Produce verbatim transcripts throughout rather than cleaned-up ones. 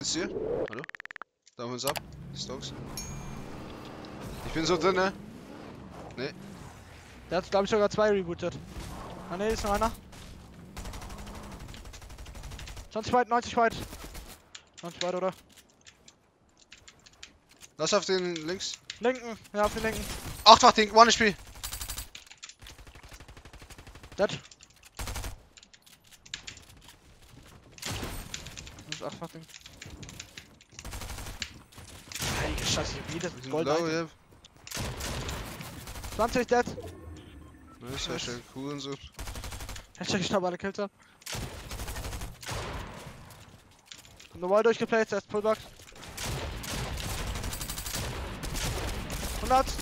Ist hier? Hallo? Da haben wir uns ab. Die Stokes. Ich bin so drin, ne? Ne. Der hat, glaube ich, sogar zwei rebootet. Ah ne, ist noch einer. zwanzig weit, neunzig weit. neunzig weit, oder? Lass auf den links. Linken, ja, auf den linken. Achtfach Ding, One H P. Dead. Das ist achtfach Ding. Heilige Scheiße, wie das Gold. Low, ja. zwanzig dead. Ne, sehr schön, cool und so. Hashtag ich habe alle Kills ab. Normal durchgeplayt, erst Pullback. hundert.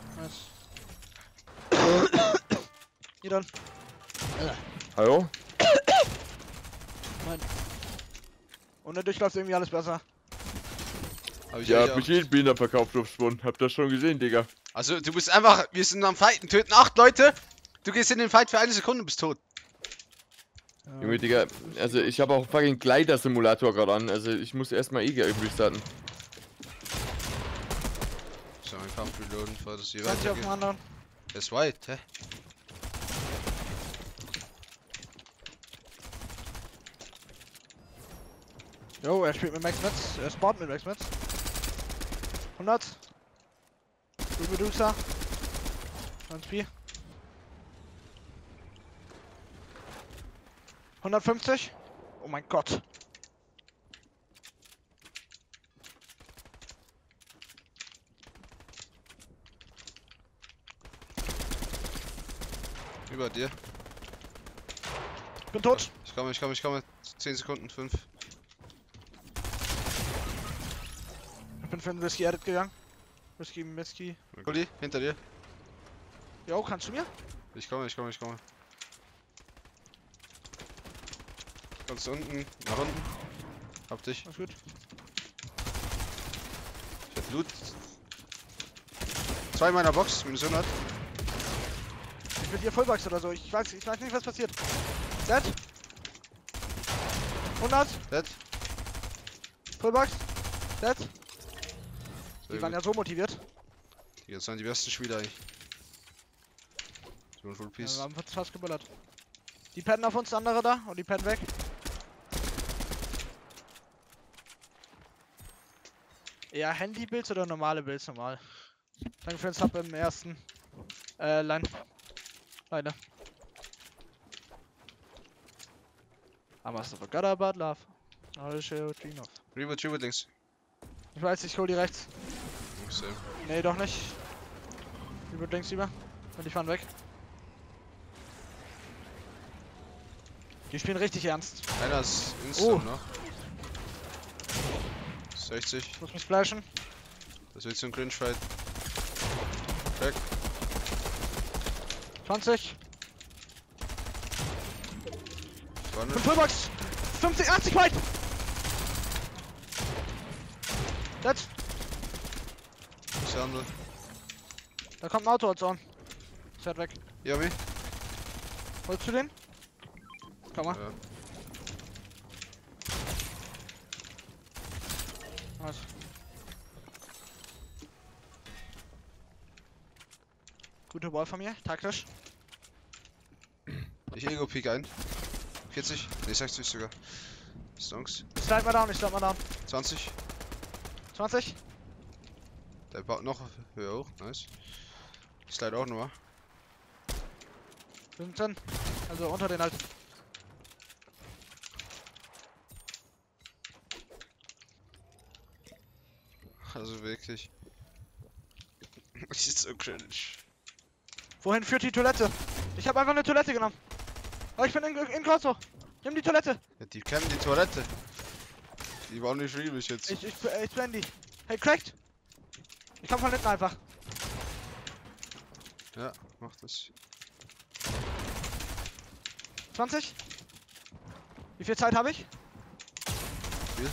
Nice. Hier dann. Hallo? Nein. Und der Durchlauf ist irgendwie alles besser. Hab ich Ja, eigentlich hab mich auch. jeden Binder verkauft auf Spawn. Hab das schon gesehen, Digga. Also, du bist einfach, wir sind am Fighten, töten acht Leute. Du gehst in den Fight für eine Sekunde und bist tot. Junge, Digga, also ich habe auch fucking Gleiter-Simulator gerade an. Also ich muss erstmal E G irgendwie starten. So, ein Kampf reloaden, bevor das hier zwanzig auf dem weitergeht. anderen. Er ist weit, hä? Jo, er spielt mit Max Metz. Er spawnt mit Max Metz. hundert. Du Medusa. neunzig. hundertfünfzig. Oh mein Gott. Über dir. Bin tot. Ich komme, ich komme, ich komme. zehn Sekunden, fünf. Ich bin für den Whisky Edit gegangen. Whisky, Whisky. Gulli, hinter dir. Jo, kannst du mir? Ich komme, ich komme, ich komme. Ganz unten, nach unten. Hab dich. Alles gut. Ich hab Loot. Zwei in meiner Box, minus hundert. Ich will hier Vollbugs oder so. Ich weiß, ich weiß nicht, was passiert. Dead. hundert. Dead. Vollbugs. Dead. Sehr Die waren gut. ja so motiviert. Jetzt sind die besten Spieler eigentlich. So ein Full Ja, Piece. wir haben fast geballert. Die pennen auf uns, andere da. Und die pennen weg. Ja, Handy-Builds oder normale Builds normal? Danke für den Sub im ersten. Äh, Line. Leider. I must have forgot about love. I'll show you dream of. Reboot, Reboot links. Ich weiß, ich hol die rechts. Same. Nee, doch nicht. Über links über. Und die fahren weg. Die spielen richtig ernst. Einer ist Oh. instant noch. sechzig. Ich muss mich splashen. Das wird so ein Cringe-Fight. Weg. zwanzig. Vorne. Und Fullbox. fünfzig, achtzig weit. Jetzt. Das andere. Da kommt ein Auto uns an. Fährt weg. Yummy. Holst du den? Komm mal. Ja. Was? Gute Ball von mir, taktisch. Ich Ego Peak ein. vierzig. Ne, sechzig sogar. Stonks. Ich slide mal down, ich slide mal down. zwanzig. zwanzig. Der baut noch höher hoch. Nice. Ich slide auch nochmal. Wir sind drin. Also unter den halt. Also wirklich. Das ist so cringe. Wohin führt die Toilette? Ich habe einfach eine Toilette genommen. Oh, ich bin in, in Corso. Nimm die Toilette. Ja, die kennen die Toilette. Die waren nicht real bis jetzt. Ich, ich, ich plan die. Hey, cracked. Ich komm von hinten einfach. Ja, mach das. zwanzig. Wie viel Zeit habe ich? Viel.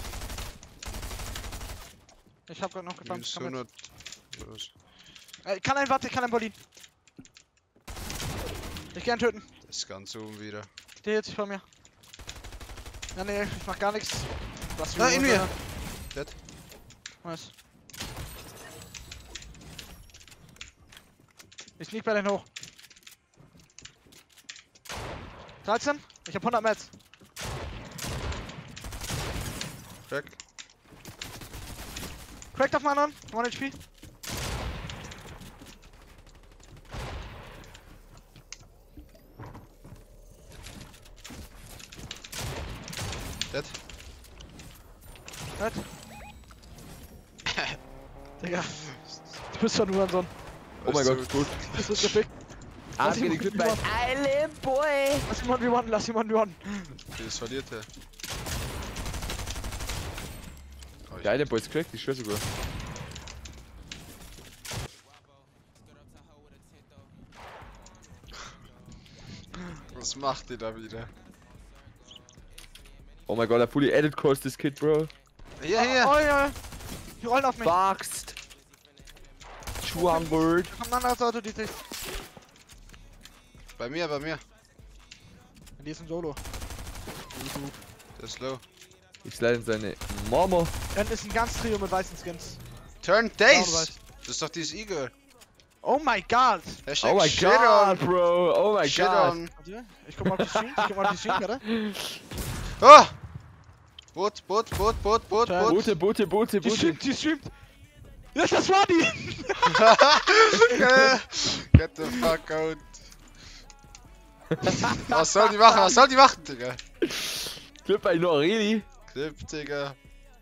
Ich habe gerade noch gefangen. Minus Komm mit. hundert. Was? Äh, Ich kann einen, warte, ich kann einen Berlin. Ich gern töten. Das ist ganz oben wieder. Der hält sich von mir. Ja, nee, ich mach gar nichts. Lass Ah, mich in runter. mir. Dead. Nice. Ich sneak bei den hoch. dreizehn? Ich hab hundert Mets. Crack. Cracked auf meinen anderen. one H P. Dead. Dead. Digga. Du bist schon nur so ein. Oh mein Gott, gut. Das ist gefickt. Ah, Lass ihn getting one clipped by Island Boy. Lass ihn one v one, lass ihn one v one. Das verliert er. Oh, ich- Der Island Boy ist cracked, ich schwör sogar. Was macht ihr da wieder? Oh mein Gott, I fully edit course this kid, bro. Hier, Oh hier! ja. Die rollen auf mich. Boxed. Chuang Bird. Da kommt ein anderes Auto, die sich. Bei mir, bei mir. Die ist ein Solo. Der ist low. Ich slide in seine Mama. Dann ist ein ganz Trio mit weißen Skins. Turn Ja, du Days! weißt. Das ist doch dieses Eagle. Oh my god! Hashtag Oh mein shit Gott, on. bro. Oh mein Shit Gott. on. Warte, ich guck mal auf die Stream, ich guck mal auf die Stream gerade. Oh! Boot, Boot, Boot, Boot, Boot, Turn. Boot. Boote, Boote, Boote, Die Boote. streamt, die streamt! Ja, das war die! Get the fuck out. Was soll die machen? Was soll die machen, Digga? Clip bei Noreli. Clip, Digga.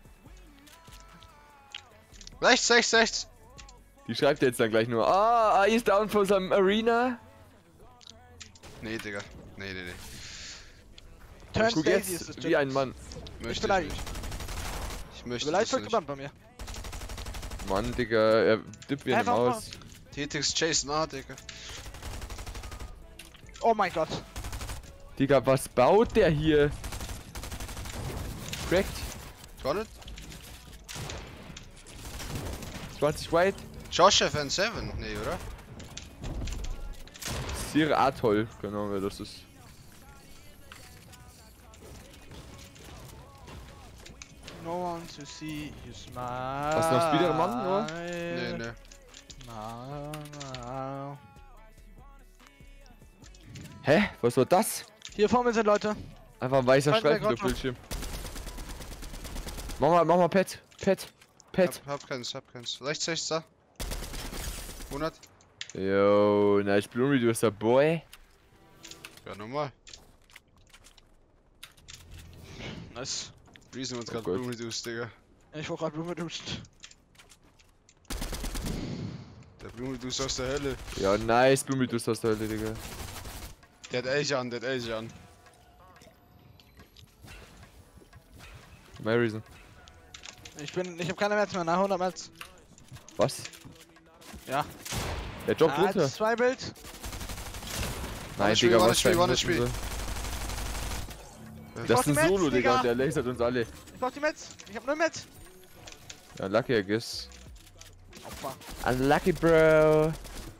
Rechts, rechts, rechts. Die schreibt jetzt dann gleich nur. Ah, are you down for some arena? Nee, Digga. Nee, nee, nee. Turn Guck Daisy ist jetzt das wie ein Mann. Möchte ich beleidigt. nicht. Ich möchte Vielleicht das voll nicht. gebannt bei mir. Mann, Digga, er dippt wie eine Einfach Maus. T T X Chase nah, Digga. Oh mein Gott. Digga, was baut der hier? Cracked. Got it? zwanzig White. Josh F N sieben? Nee, oder? Sir Atoll. Keine Ahnung, wer das ist. No one to see you smile. Hast du noch Speeder Mann, oder? Nee, nee. Na, na. Hä? Was war das? Hier vor mir sind Leute. Einfach ein weißer Schreibt mir Streifen auf grad Bildschirm. Mach mal, mach mal Pet. Pet. Pet. Hab, hab keins, hab keins. Rechts, rechts, da. hundert. Yo, nice Bloom Reducer, boy. Ja, normal. Nice. Reason uns Oh gerade Gott. Bloom Reduced, Digga. Ich wollte gerade Blume duschen. Der Bloom Reduced aus der Hölle. Ja, nice Bloom Reducer aus der Hölle, Digga. Der hat Elch an, der hat Elch an. My reason. Ich bin, ich hab keine Mets mehr, nach hundert Mets. Was? Ja. Der joggt Ah, runter. zwei Bild. Nein, Warte, Spiel, Digga, warte, was Spiel, für ein warte, Messen Spiel. so. brauch Das ist die ein Mets, Solo, Digga, Digga. der lasert uns alle. Ich brauch die Mets. Ich hab nur Mets. Ja, lucky, I guess. Opfer. Unlucky, bro.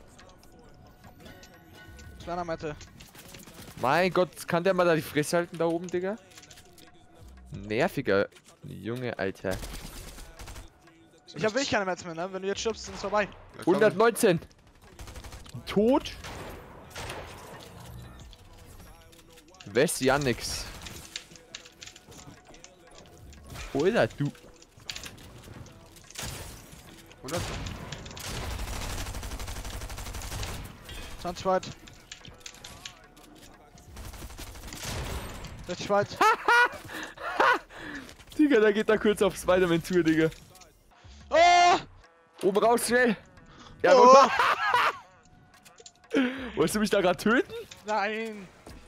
Kleiner Mette. Mein Gott, kann der mal da die Fresse halten da oben, Digga? Nerviger Junge, Alter. Ich hab wirklich keine Mets mehr, ne? Wenn du jetzt stirbst, ist es vorbei. Ja, komm. hundertneunzehn. Tot. Wes Jannix. Oder du. hundert. zwanzig weit. sechzig weit. Digga, da geht da kurz auf Spider-Man zu, Digga. Oh! Oben raus, schnell. Ja, Oh! wolltest du mich da gerade töten? Nein!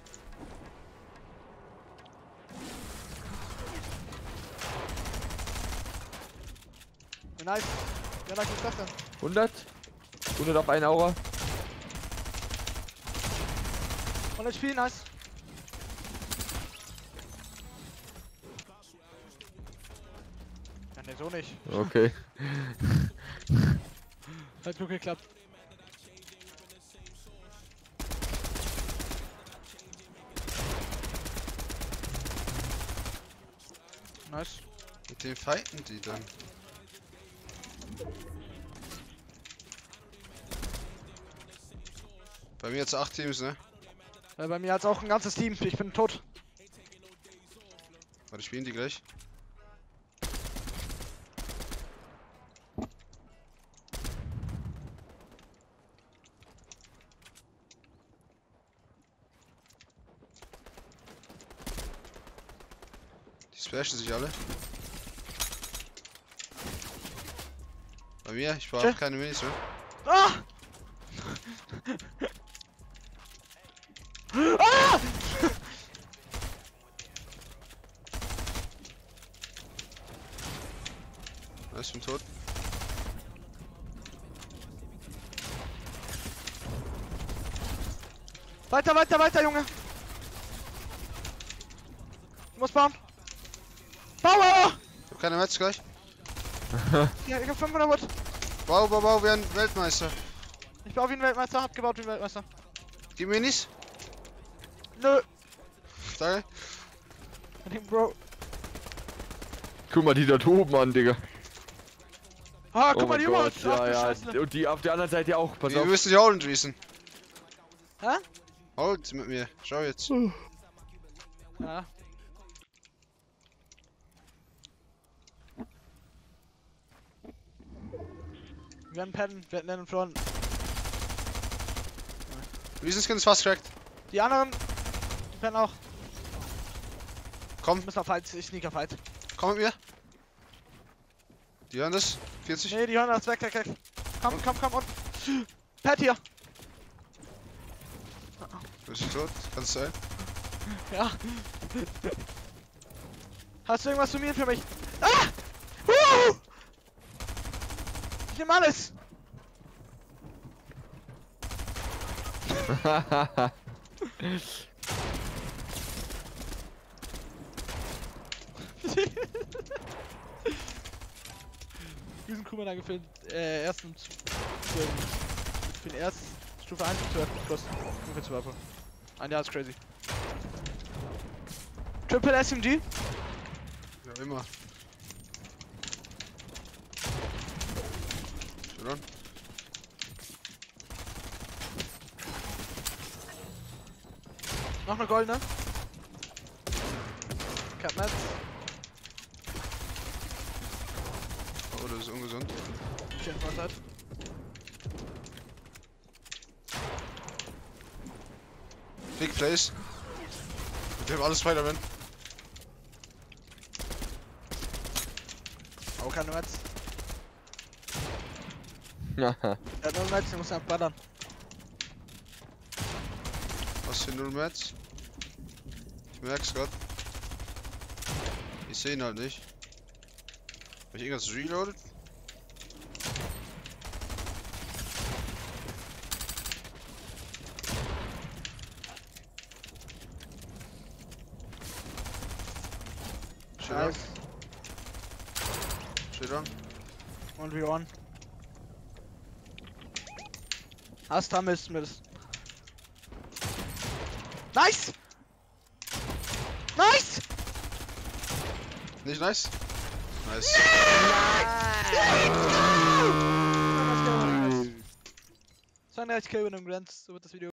Wie nice. Ja, nice ist das denn? hundert. hundert auf einen Aura. Und das Spiel, nice. Ja, ne, so nicht. Okay. Hat gut geklappt. Nice. Mit dem fighten die dann. Bei mir jetzt acht Teams, ne? Äh, bei mir hat's auch ein ganzes Team. Ich bin tot. Warte, spielen die gleich? Die splashen sich alle. Bei mir, ich brauche Tschö. keine Minis mehr. Ah! Ah! Ja, ich bin tot. Weiter, weiter, weiter, Junge. Du musst bauen. Bau, bau, bau! Ich hab keine Match gleich. Ja, ich hab fünfhundert Wood. Bau, bau, bau, wir ein Weltmeister. Ich baue wie ein Weltmeister, hab gebaut wie ein Weltmeister. Die Minis? Nö. Danke. Ich denk, Bro. Guck mal die dort oben an, Digga. Ah, Oh guck mal, mein die Junge. Gott, ja, ja. Und die auf der anderen Seite auch, pass Wir auf. müssen die Hold wiesen. Hä? Hold mit mir. Schau jetzt. Ja. Wir werden pennen, wir werden floren. Wiesenskin ist fast cracked. Die anderen, die pennen auch. Komm, Wir müssen auf Fight, ich sneak auf Fight. komm mit mir. Die hören das. vierzig. Nee, die hören das weg, weg, weg. Komm, komm, komm und. Pet hier! Bist du tot? Kannst sein. Ja. Hast du irgendwas zu mir für mich? Ah! Uh! Ich nehm alles! Diesen Crewman gefilmt. Äh, ersten. Ich bin erst Stufe eins zu plus. Ungefähr zu Waffe. Ein Jahr ist crazy. Triple S M G? Ja, immer. Schon. Noch eine goldene. Catmats. Oh, das ist ungesund. Schön Frontzeit. Big Place. Mit dem alles Spider-Man. Auch keine Mats. Ja. Er hat nur Mats, der muss einfach ballern. Was für null Mats? Ich merk's grad. Ich seh ihn halt nicht. Hab ich irgendwas reloaded? Shit on. Nice. Shit on. Und wir on. Asta müssen wir das. Nice! Nice! Nicht nice? Nice. zweiunddreißig K und Grants, so wird das Video.